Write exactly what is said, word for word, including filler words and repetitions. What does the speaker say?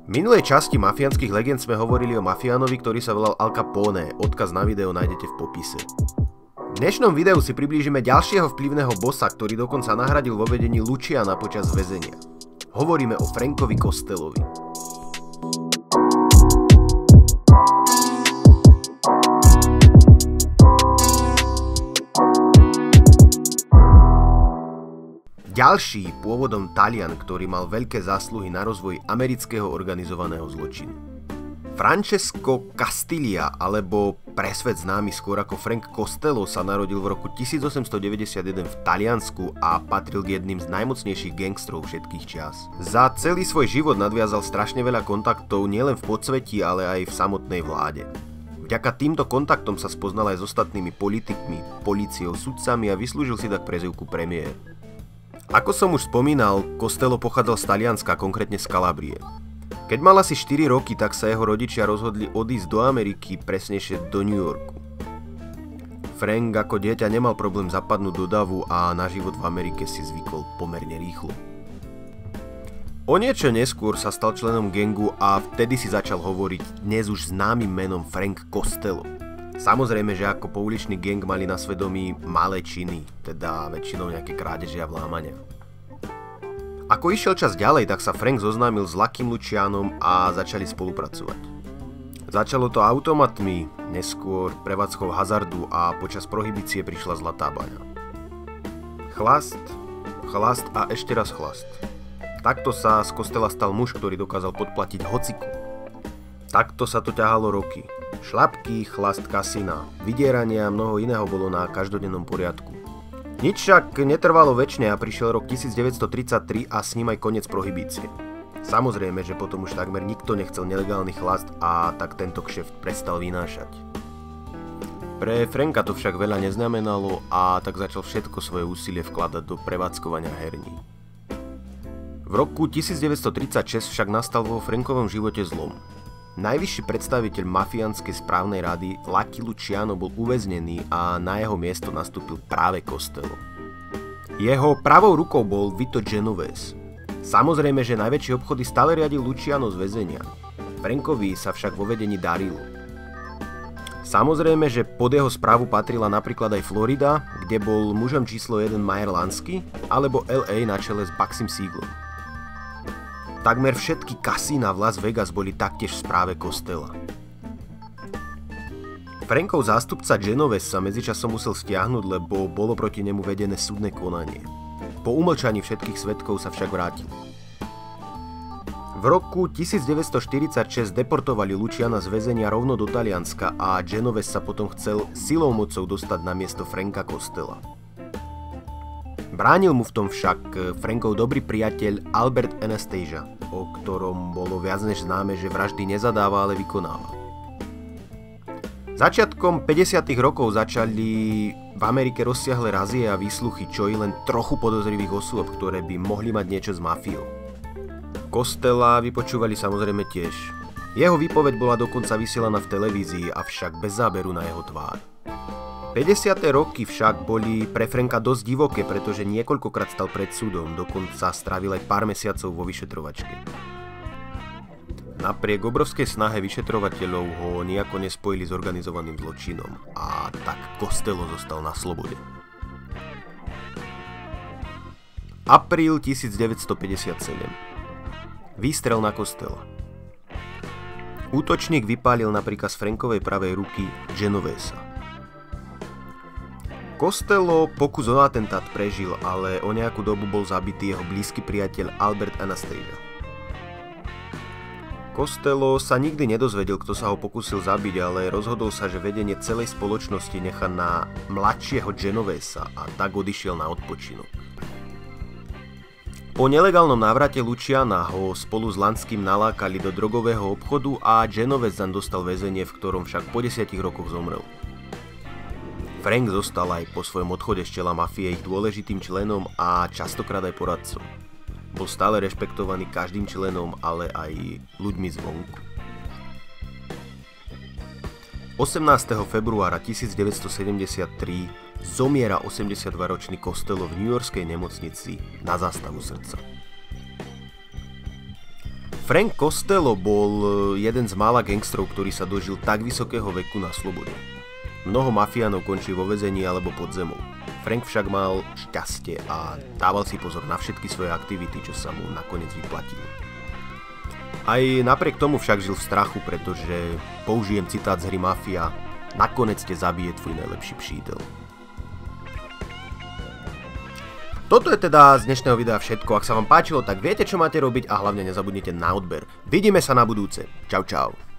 V minulej časti mafiánskych legend sme hovorili o mafiánovi, ktorý sa volal Al Capone. Odkaz na video nájdete v popise. V dnešnom videu si priblížime ďalšieho vplyvného bossa, ktorý dokonca nahradil vo vedení Luciana počas väzenia. Hovoríme o Frankovi Costellovi. Ďalší, pôvodom Talian, ktorý mal veľké zásluhy na rozvoj amerického organizovaného zločinu. Francesco Castiglia, alebo pre svet známy skôr ako Frank Costello, sa narodil v roku tisícosemstodeväťdesiatjeden v Taliansku a patril k jedným z najmocnejších gangstrov všetkých čias. Za celý svoj život nadviazal strašne veľa kontaktov nielen v podsvetí, ale aj v samotnej vláde. Vďaka týmto kontaktom sa spoznal aj s ostatnými politikmi, políciou, sudcami a vyslúžil si tak prezývku premiér. Ako som už spomínal, Costello pochádzal z Talianska, konkrétne z Kalabrie. Keď mal asi štyri roky, tak sa jeho rodičia rozhodli odísť do Ameriky, presnejšie do New Yorku. Frank ako dieťa nemal problém zapadnúť do davu a na život v Amerike si zvykol pomerne rýchlo. O niečo neskôr sa stal členom gangu a vtedy si začal hovoriť dnes už známym menom Frank Costello. Samozrejme, že ako pouličný gang mali na svedomí malé činy, teda väčšinou nejaké krádeže a vlámania. Ako išiel čas ďalej, tak sa Frank zoznámil s Luckym Lucianom a začali spolupracovať. Začalo to automatmi, neskôr prevádzkou hazardu a počas prohibície prišla zlatá baňa. Chlast, chlast a ešte raz chlast. Takto sa z Costella stal muž, ktorý dokázal podplatiť hociku. Takto sa to ťahalo roky. Šľapky, chlast, kasína, vydierania a mnoho iného bolo na každodennom poriadku. Nič však netrvalo večne a prišiel rok devätnásťtridsaťtri a s ním aj koniec prohibície. Samozrejme, že potom už takmer nikto nechcel nelegálny chlast a tak tento kšeft prestal vynášať. Pre Franka to však veľa neznamenalo a tak začal všetko svoje úsilie vkladať do prevádzkovania herní. V roku devätnásťtridsaťšesť však nastal vo Frankovom živote zlom. Najvyšší predstaviteľ mafiánskej správnej rady Lucky Luciano bol uväznený a na jeho miesto nastúpil práve Costello. Jeho pravou rukou bol Vito Genovese. Samozrejme, že najväčšie obchody stále riadil Luciano z väzenia. Frankovi sa však vo vedení darilo. Samozrejme, že pod jeho správu patrila napríklad aj Florida, kde bol mužom číslo jeden Meyer Lansky, alebo el ej na čele s Bugsym Siegelom. Takmer všetky kasína v Las Vegas boli taktiež v správe Costella. Frankov zástupca Genovese sa medzičasom musel stiahnuť, lebo bolo proti nemu vedené súdne konanie. Po umlčaní všetkých svedkov sa však vrátil. V roku devätnásťštyridsaťšesť deportovali Luciana z väzenia rovno do Talianska a Genovese sa potom chcel silou mocou dostať na miesto Franka Costella. Bránil mu v tom však Frankov dobrý priateľ Albert Anastasia, o ktorom bolo viac než známe, že vraždy nezadáva, ale vykonáva. Začiatkom päťdesiatych rokov začali v Amerike rozsiahle razie a výsluchy, čo i len trochu podozrivých osôb, ktoré by mohli mať niečo s mafiou. Costella vypočúvali samozrejme tiež. Jeho výpoveď bola dokonca vysielaná v televízii, avšak bez záberu na jeho tvár. päťdesiate roky však boli pre Franka dosť divoké, pretože niekoľkokrát stal pred súdom, dokonca strávil aj pár mesiacov vo vyšetrovačke. Napriek obrovskej snahe vyšetrovateľov ho nejako nespojili s organizovaným zločinom a tak Costello zostal na slobode. Apríl devätnásťpäťdesiatsedem. Výstrel na Costella. Útočník vypálil napríklad z Frankovej pravej ruky Genovesa. Costello pokus o atentát prežil, ale o nejakú dobu bol zabitý jeho blízky priateľ Albert Anastasia. Costello sa nikdy nedozvedel, kto sa ho pokúsil zabiť, ale rozhodol sa, že vedenie celej spoločnosti nechá na mladšieho Genovesa a tak odišiel na odpočinok. Po nelegálnom návrate Luciana ho spolu s Lanskym nalákali do drogového obchodu a Genovese zaň dostal väzenie, v ktorom však po desiatich rokoch zomrel. Frank zostal aj po svojom odchode z čela mafie ich dôležitým členom a častokrát aj poradcom. Bol stále rešpektovaný každým členom, ale aj ľuďmi zvonku. osemnásteho februára devätnásťsedemdesiattri zomiera osemdesiatdvaročný Costello v newyorskej nemocnici na zástavu srdca. Frank Costello bol jeden z mála gangstrov, ktorý sa dožil tak vysokého veku na slobode. Mnoho mafiánov končí vo väzení alebo pod zemou. Frank však mal šťastie a dával si pozor na všetky svoje aktivity, čo sa mu nakoniec vyplatilo. Aj napriek tomu však žil v strachu, pretože, použijem citát z hry Mafia, nakoniec te zabije tvoj najlepší přítel. Toto je teda z dnešného videa všetko. Ak sa vám páčilo, tak viete, čo máte robiť a hlavne nezabudnite na odber. Vidíme sa na budúce. Čau, čau.